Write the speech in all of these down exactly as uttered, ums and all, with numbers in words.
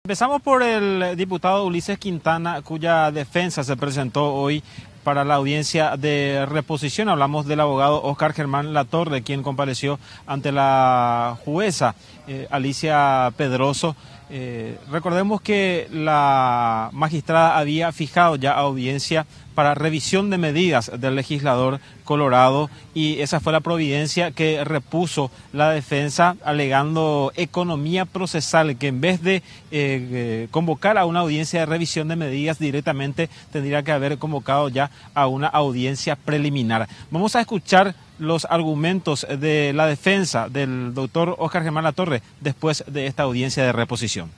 Empezamos por el diputado Ulises Quintana, cuya defensa se presentó hoy para la audiencia de reposición. Hablamos del abogado Oscar Germán Latorre, quien compareció ante la jueza eh, Alicia Pedroso. Eh, recordemos que la magistrada había fijado ya audiencia para revisión de medidas del legislador Colorado y esa fue la providencia que repuso la defensa alegando economía procesal, que en vez de eh, eh, convocar a una audiencia de revisión de medidas directamente tendría que haber convocado ya a una audiencia preliminar. Vamos a escuchar los argumentos de la defensa del doctor Oscar Germán Latorre después de esta audiencia de reposición.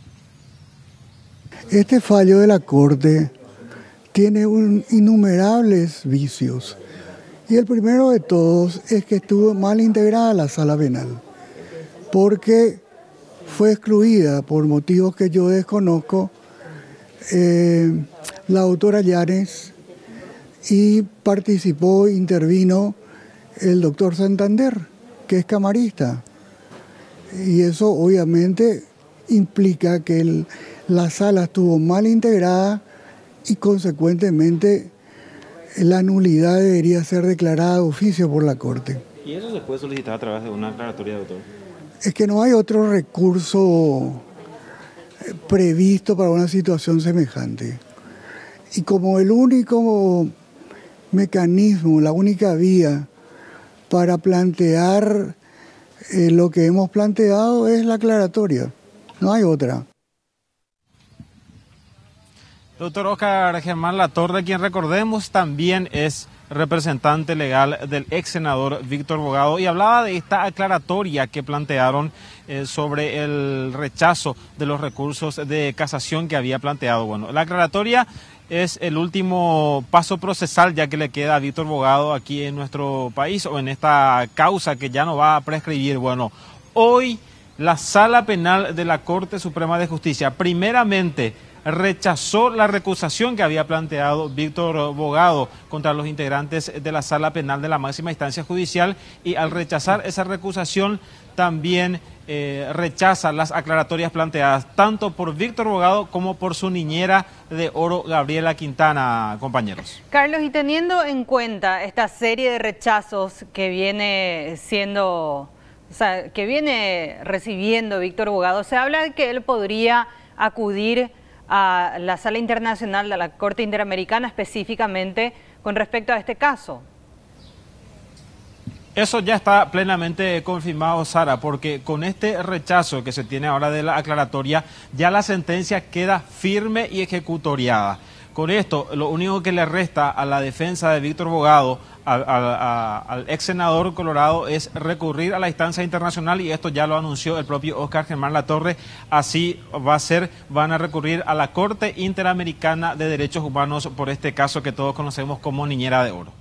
Este fallo de la Corte tiene un, innumerables vicios y el primero de todos es que estuvo mal integrada la sala penal porque fue excluida por motivos que yo desconozco eh, la doctora Llanes y participó, intervino el doctor Santander, que es camarista. Y eso obviamente implica que el, la sala estuvo mal integrada y consecuentemente la nulidad debería ser declarada de oficio por la Corte. ¿Y eso se puede solicitar a través de una aclaratoria, doctor? Es que no hay otro recurso previsto para una situación semejante. Y como el único mecanismo, la única vía para plantear eh, lo que hemos planteado es la aclaratoria, no hay otra. Doctor Oscar Germán Latorre, quien recordemos también es representante legal del ex senador Víctor Bogado, y hablaba de esta aclaratoria que plantearon eh, sobre el rechazo de los recursos de casación que había planteado. Bueno, la aclaratoria es el último paso procesal ya que le queda a Víctor Bogado aquí en nuestro país o en esta causa que ya no va a prescribir. Bueno, hoy la Sala Penal de la Corte Suprema de Justicia primeramente rechazó la recusación que había planteado Víctor Bogado contra los integrantes de la Sala Penal de la máxima instancia judicial, y al rechazar esa recusación también eh, rechaza las aclaratorias planteadas tanto por Víctor Bogado como por su niñera de oro, Gabriela Quintana, compañeros. Carlos, y teniendo en cuenta esta serie de rechazos que viene siendo, o sea, que viene recibiendo Víctor Bogado, se habla de que él podría acudir a la Sala Internacional de la Corte Interamericana específicamente con respecto a este caso. Eso ya está plenamente confirmado, Sara, porque con este rechazo que se tiene ahora de la aclaratoria, ya la sentencia queda firme y ejecutoriada. Con esto, lo único que le resta a la defensa de Víctor Bogado, al, al, al ex senador Colorado, es recurrir a la instancia internacional, y esto ya lo anunció el propio Oscar Germán Latorre. Así va a ser, van a recurrir a la Corte Interamericana de Derechos Humanos por este caso que todos conocemos como Niñera de Oro.